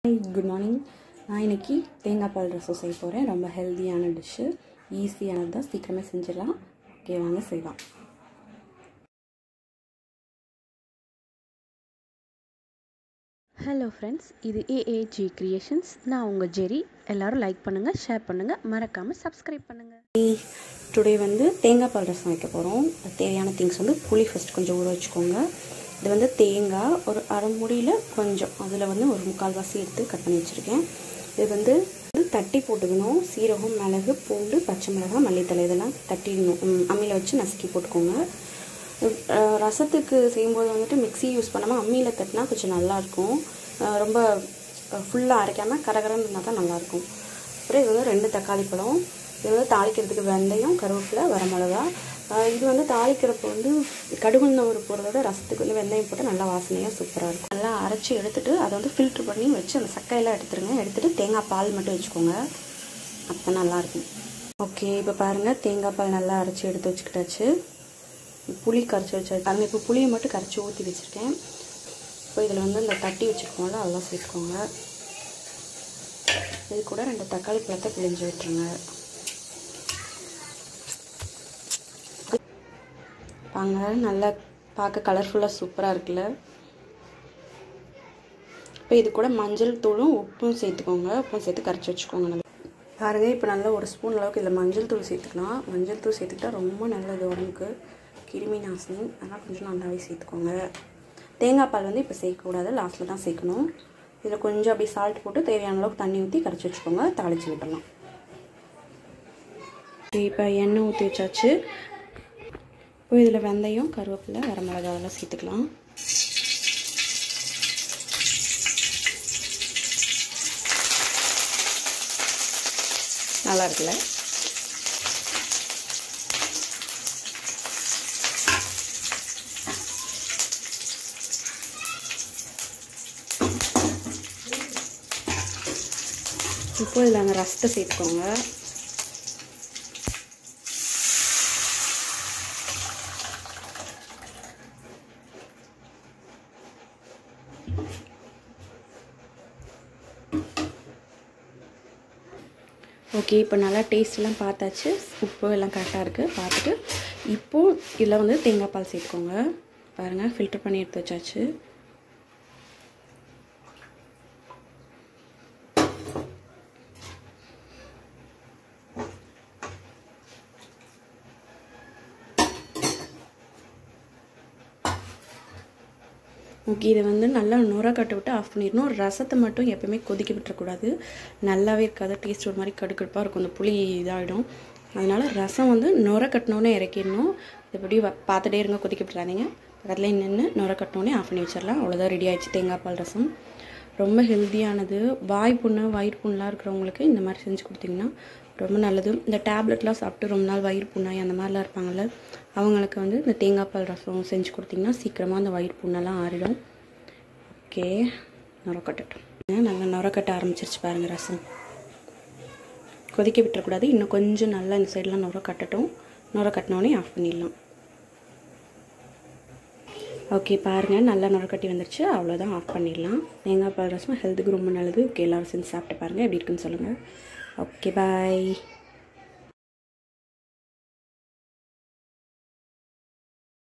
Good morning. நான் இன்னைக்கு தேங்காய் பால் ரசம் செய்ய போறேன். ரொம்ப ஹெல்தியான டிஷ். ஈஸியானது, சீக்கிரமே செஞ்சிடலாம். ஓகே, வாங்க செய்யலாம். ஹலோ ஃப்ரெண்ட்ஸ், இது AAG கிரியேஷன்ஸ். நான் உங்கள் ஜெரி. எல்லோரும் லைக் பண்ணுங்கள், ஷேர் பண்ணுங்கள், மறக்காமல் சப்ஸ்கிரைப் பண்ணுங்கள். டுடே தேங்காய் பால் ரசம் வைக்க போகிறோம். தேவையான திங்ஸ் புளி ஃபஸ்ட் கொஞ்சம் ஊற வச்சுக்கோங்க. இது தேங்காய் ஒரு அரை மூடியில் கொஞ்சம், அதில் ஒரு முக்கால்வாசி எடுத்து கட் பண்ணி வச்சுருக்கேன். இது தட்டி போட்டுக்கணும். சீரகம், மிளகு, பூண்டு, பச்சை மிளகாய், மல்லித்தலை இதெல்லாம் தட்டிடணும். அம்மியில் வச்சு நசுக்கி போட்டுக்கோங்க. ரசத்துக்கு செய்யும்போது மிக்ஸி யூஸ் பண்ணாமல் அம்மியில் தட்டினா கொஞ்சம் நல்லாயிருக்கும். ரொம்ப ஃபுல்லாக அரைக்காமல் கரகரன்னு இருந்தால் தான் நல்லாயிருக்கும். அப்புறம் இது 2 தக்காளி பழம். இது தாளிக்கிறதுக்கு வெந்தயம், கருவேப்பிலை, வரமிளகா. இது தாளிக்கிறப்போ கடுகுந்த ஒரு போடுறதோட ரசத்துக்கு வெந்தயம் போட்டு நல்லா வாசனையாக சூப்பராக இருக்கும். நல்லா அரைச்சி எடுத்துகிட்டு அதை ஃபில்ட்ரு பண்ணி வச்சு அந்த சக்கையெல்லாம் எடுத்துகிட்டு தேங்காய் பால் மட்டும் வச்சுக்கோங்க. அப்போ நல்லாயிருக்கும். ஓகே, இப்போ பாருங்கள், தேங்காய் பால் நல்லா அரைச்சி எடுத்து வச்சுக்கிட்டாச்சு. புளி கரைச்சி வச்சாச்சு. அதில் இப்போ புளியை மட்டும் கரைச்சி ஊற்றி வச்சுருக்கேன். இப்போ இதில் இந்த தட்டி வச்சுருக்கோம்ல, அதெல்லாம் சேர்த்துக்கோங்க. இது கூட 2 தக்காளி பழத்தை பிழிஞ்சு விட்டுருங்க. வாங்க, நல்லா பார்க்க கலர்ஃபுல்லாக சூப்பராக இருக்குல்ல. இப்போ இது கூட மஞ்சள் தூளும் உப்பும் சேர்த்துக்கோங்க. உப்பும் சேர்த்து கரைச்சி வச்சுக்கோங்க. நல்லா பாருங்கள், இப்போ நல்லா 1 ஸ்பூன் அளவுக்கு இதில் மஞ்சள் தூள் சேர்த்துக்கலாம். மஞ்சள் தூள் சேர்த்துக்கிட்டா ரொம்ப நல்லது உடம்புக்கு, கிருமி நாசினி. அதெல்லாம் கொஞ்சம் நல்லாவே சேர்த்துக்கோங்க. தேங்காய் பால் இப்போ சேர்க்கக்கூடாது, லாஸ்ட்டில் தான் சேர்க்கணும். இதில் கொஞ்சம் அப்படி சால்ட் போட்டு தேவையான அளவுக்கு தண்ணி ஊற்றி கரைச்சி வச்சுக்கோங்க. தாளித்து விட்டுடலாம். இப்போ எண்ணெய் ஊற்றி வச்சாச்சு. இப்போ இதில் வெந்தயம், கருவேப்பிலை, வரமிளகா அதெல்லாம் சேர்த்துக்கலாம். நல்லா இருக்குல்ல. இப்போ இதில் அந்த ரசத்தை சேர்த்துக்கோங்க. ஓகே, இப்போ நல்லா டேஸ்ட்லாம் பார்த்தாச்சு. உப்பு எல்லாம் கரெக்டாக இருக்குது. பார்த்துட்டு இப்போது இதில் தேங்காய் பால் சேர்த்துக்கோங்க. பாருங்கள், ஃபில்டர் பண்ணி எடுத்து வச்சாச்சு. ஓகே, இதை நல்லா நுர கட்ட விட்டு ஆஃப் பண்ணிடணும். ரசத்தை மட்டும் எப்போயுமே கொதிக்க விட்டுறக்கூடாது. நல்லாவே இருக்காது, டேஸ்ட் ஒரு மாதிரி கடுக்கடுப்பாக இருக்கும். அந்த புளி இதாகிடும். அதனால் ரசம் நுர கட்டினோன்னே இறக்கிடணும். இப்படி பார்த்துட்டே இருங்க, கொதிக்க விட்டுறாதீங்க. பக்கத்துலேயே நின்று நுர கட்டினோன்னே ஆஃப் பண்ணி வச்சிடலாம். அவ்வளோதான், ரெடி ஆகிடுச்சு தேங்காய் பால் ரசம். ரொம்ப ஹெல்த்தியானது. வாய் புண்ணு, வயிறு புண்ணெலாம் இருக்கிறவங்களுக்கு இந்த மாதிரி செஞ்சு கொடுத்திங்கன்னா ரொம்ப நல்லது. இந்த டேப்லெட்லாம் சாப்பிட்டு ரொம்ப நாள் வயிறு புண்ணாய் அந்த மாதிரிலாம் இருப்பாங்கள்ல, அவங்களுக்கு இந்த தேங்காய் பால் ரசம் செஞ்சு கொடுத்திங்கன்னா சீக்கிரமாக அந்த வயிறு புண்ணெல்லாம் ஆறிடும். ஓகே, நுரக்கட்டட்டும். நல்லா நுரக்கட்ட ஆரம்பிச்சிருச்சு பாருங்கள். ரசம் கொதிக்க விட்டுறக்கூடாது. இன்னும் கொஞ்சம் நல்லா இந்த சைடெலாம் நுர கட்டட்டும். நுர கட்டினோடனே ஆஃப் பண்ணிடலாம். ஓகே, பாருங்கள், நல்லா நுரக்கட்டி வந்துருச்சு. அவ்வளோதான், ஆஃப் பண்ணிடலாம். தேங்காய் பால் ரசம் ஹெல்த்துக்கு ரொம்ப நல்லது. ஓகே, எல்லோரும் செஞ்சு சாப்பிட்டு பாருங்கள், எப்படி இருக்குன்னு சொல்லுங்கள். ஓகே, பாய்.